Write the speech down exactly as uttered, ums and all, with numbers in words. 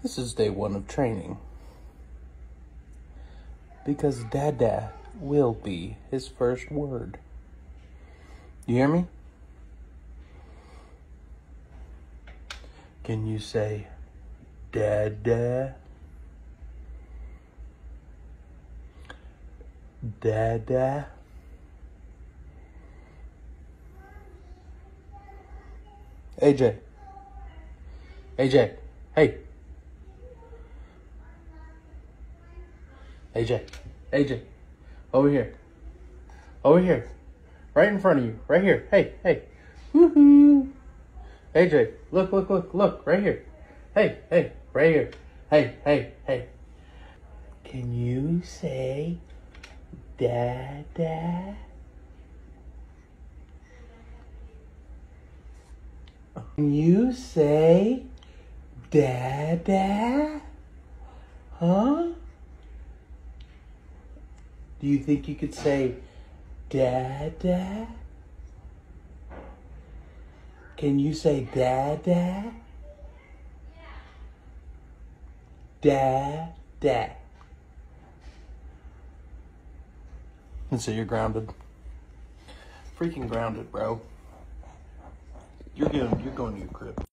This is day one of training. Because Dada will be his first word. You hear me? Can you say Dada? Dada? A J. A J. Hey. A J. A J. Over here. Over here. Right in front of you. Right here. Hey, hey. Woohoo. A J, look, look, look, look. Right here. Hey, hey. Right here. Hey, hey, hey. Can you say Dada? Can you say Dada? Huh? Do you think you could say Dada? Can you say Dada? Dada. And so you're grounded. Freaking grounded, bro. You're going, you're going to your crib.